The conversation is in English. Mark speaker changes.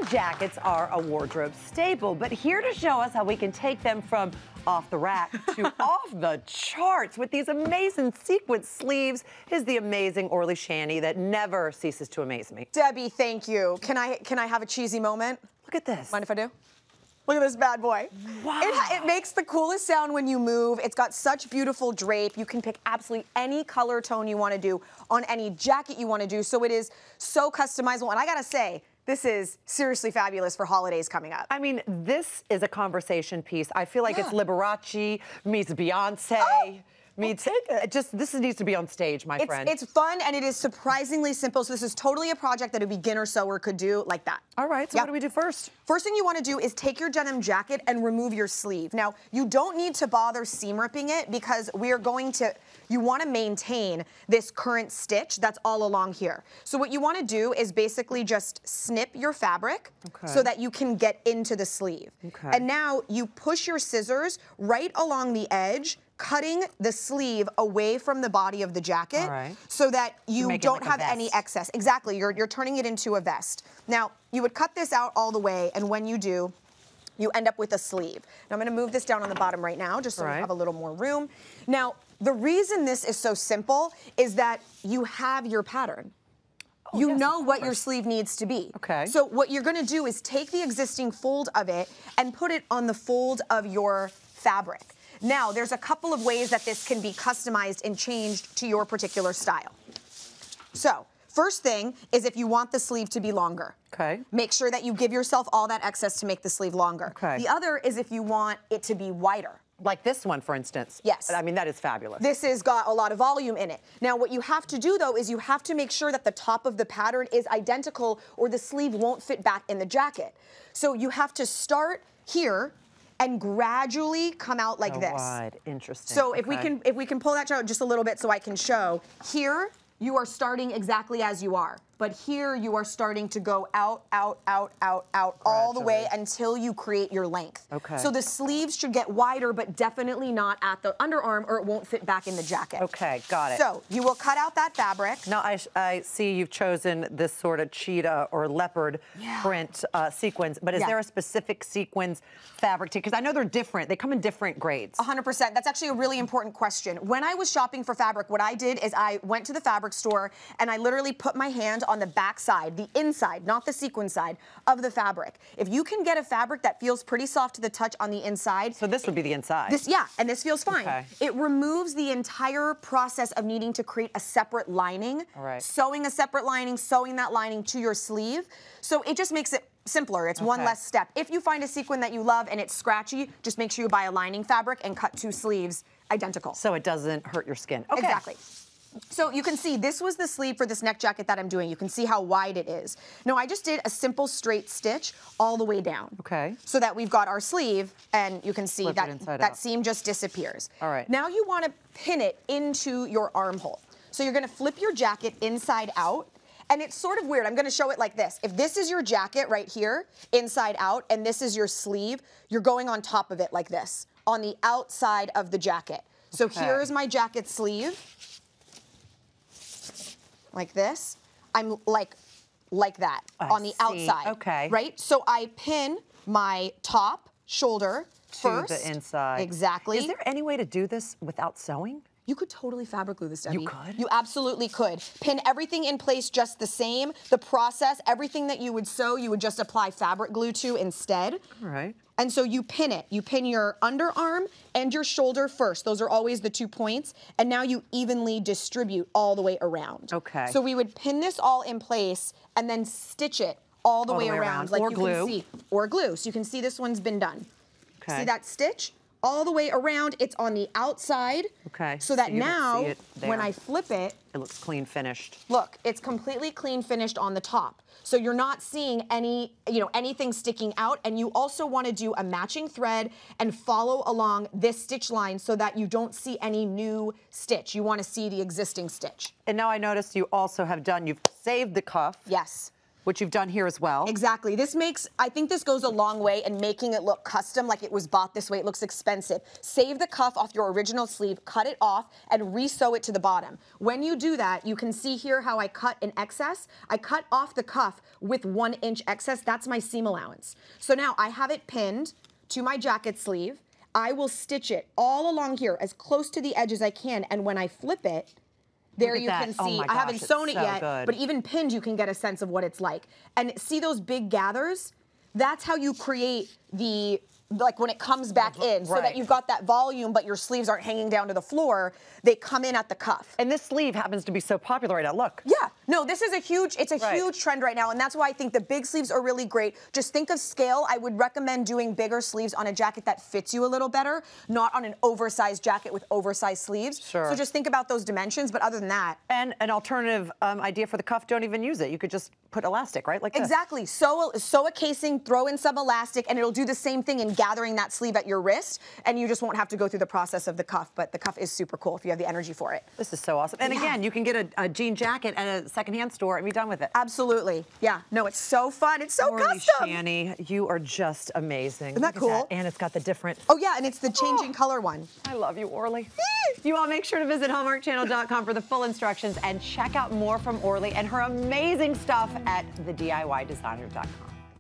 Speaker 1: Denim jackets are a wardrobe staple, but here to show us how we can take them from off the rack to off the charts with these amazing sequin sleeves is the amazing Orly Shani that never ceases to amaze me.
Speaker 2: Debbie, thank you. Can I have a cheesy moment?
Speaker 1: Look at this.
Speaker 2: Mind if I do? Look at this bad boy.
Speaker 1: Wow.
Speaker 2: It makes the coolest sound when you move. It's got such beautiful drape. You can pick absolutely any color tone you want to do on any jacket you want to do. So it is so customizable. And I gotta say, this is seriously fabulous for holidays coming up.
Speaker 1: I mean, this is a conversation piece. I feel like it's Liberace meets Beyonce. Meets, this needs to be on stage, my friend.
Speaker 2: It's fun and it is surprisingly simple. So this is totally a project that a beginner sewer could do like that.
Speaker 1: All right, so what do we do first?
Speaker 2: First thing you want to do is take your denim jacket and remove your sleeve. Now, you don't need to bother seam ripping it because we are going to, you want to maintain this current stitch that's all along here. So what you want to do is basically just snip your fabric so that you can get into the sleeve. And now you push your scissors right along the edge, cutting the sleeve away from the body of the jacket so that you don't have any excess. Exactly, you're turning it into a vest. Now, you would cut this out all the way, and when you do, you end up with a sleeve. Now, I'm gonna move this down on the bottom right now, just so we have a little more room. Now, the reason this is so simple is that you have your pattern. You know what your sleeve needs to be. So what you're gonna do is take the existing fold of it and put it on the fold of your fabric. Now, there's a couple of ways that this can be customized and changed to your particular style. So, first thing is if you want the sleeve to be longer. Make sure that you give yourself all that excess to make the sleeve longer. The other is if you want it to be wider.
Speaker 1: Like this one, for instance.
Speaker 2: Yes.
Speaker 1: I mean, that is fabulous.
Speaker 2: This has got a lot of volume in it. Now, what you have to do, though, is you have to make sure that the top of the pattern is identical or the sleeve won't fit back in the jacket. So you have to start here and gradually come out like this.
Speaker 1: Wide. Interesting.
Speaker 2: So if we can pull that out just a little bit so I can show. Here, you are starting exactly as you are. But here you are starting to go out, out, out, out, out, all the way until you create your length. So the sleeves should get wider, but definitely not at the underarm or it won't fit back in the jacket.
Speaker 1: Got it.
Speaker 2: So you will cut out that fabric.
Speaker 1: Now I see you've chosen this sort of cheetah or leopard print sequins, but is there a specific sequins fabric? Because I know they're different. They come in different grades.
Speaker 2: 100%. That's actually a really important question. When I was shopping for fabric, what I did is I went to the fabric store and I literally put my hand on the back side, the inside, not the sequin side, of the fabric. If you can get a fabric that feels pretty soft to the touch on the inside.
Speaker 1: So this would be the inside.
Speaker 2: And this feels fine. It removes the entire process of needing to create a separate lining, sewing a separate lining, sewing that lining to your sleeve. So it just makes it simpler. It's one less step. If you find a sequin that you love and it's scratchy, just make sure you buy a lining fabric and cut two sleeves identical.
Speaker 1: So it doesn't hurt your skin.
Speaker 2: Exactly. So you can see this was the sleeve for this neck jacket that I'm doing. You can see how wide it is. Now I just did a simple straight stitch all the way down. So that we've got our sleeve and you can see that seam just disappears. Now you want to pin it into your armhole. So you're going to flip your jacket inside out. And it's sort of weird. I'm going to show it like this. If this is your jacket right here, inside out, and this is your sleeve, you're going on top of it like this, on the outside of the jacket. So here's my jacket sleeve. Like this. I'm like that on the outside. Right? So I pin my top shoulder first.
Speaker 1: To the inside.
Speaker 2: Exactly.
Speaker 1: Is there any way to do this without sewing?
Speaker 2: You could totally fabric glue this, Debbie.
Speaker 1: You could?
Speaker 2: You absolutely could. Pin everything in place just the same. The process, everything that you would sew, you would just apply fabric glue to instead. And so you pin it. You pin your underarm and your shoulder first. Those are always the 2 points. And now you evenly distribute all the way around. So we would pin this all in place and then stitch it all the way around. Like you can see. Or glue. So you can see this one's been done. See that stitch? All the way around, it's on the outside. So that now, when I flip it,
Speaker 1: it looks clean finished.
Speaker 2: Look, it's completely clean finished on the top. So you're not seeing any, anything sticking out, and you also want to do a matching thread and follow along this stitch line so that you don't see any new stitch. You want to see the existing stitch.
Speaker 1: And now I noticed you also have you've saved the cuff. which you've done here as well.
Speaker 2: Exactly. This makes, I think this goes a long way in making it look custom, like it was bought this way. It looks expensive. Save the cuff off your original sleeve, cut it off, and re-sew it to the bottom. When you do that, you can see here how I cut an excess. I cut off the cuff with 1 inch excess. That's my seam allowance. So now I have it pinned to my jacket sleeve. I will stitch it all along here as close to the edge as I can, and when I flip it, there you can see, I haven't sewn it yet, but even pinned, you can get a sense of what it's like. And see those big gathers? That's how you create the, like when it comes back in, so that you've got that volume, but your sleeves aren't hanging down to the floor. They come in at the cuff.
Speaker 1: And this sleeve happens to be so popular right now. Look.
Speaker 2: Yeah. No, this is a huge, it's a huge trend right now, and that's why I think the big sleeves are really great. Just think of scale. I would recommend doing bigger sleeves on a jacket that fits you a little better, not on an oversized jacket with oversized sleeves.
Speaker 1: Sure.
Speaker 2: So just think about those dimensions, but other than that.
Speaker 1: And an alternative idea for the cuff, don't even use it. You could just put elastic, right? Like this.
Speaker 2: Exactly. Sew a casing, throw in some elastic, and it'll do the same thing in gathering that sleeve at your wrist, and you just won't have to go through the process of the cuff, but the cuff is super cool if you have the energy for it.
Speaker 1: This is so awesome. And again, you can get a jean jacket at a secondhand store and be done with it.
Speaker 2: Absolutely. Yeah. No, it's so fun. It's so
Speaker 1: Orly,
Speaker 2: custom.
Speaker 1: Shani, you are just amazing.
Speaker 2: Isn't that cool?
Speaker 1: And it's got the different...
Speaker 2: Oh, yeah, and it's the changing color one.
Speaker 1: I love you, Orly. You all make sure to visit hallmarkchannel.com for the full instructions and check out more from Orly and her amazing stuff at thediydesigner.com.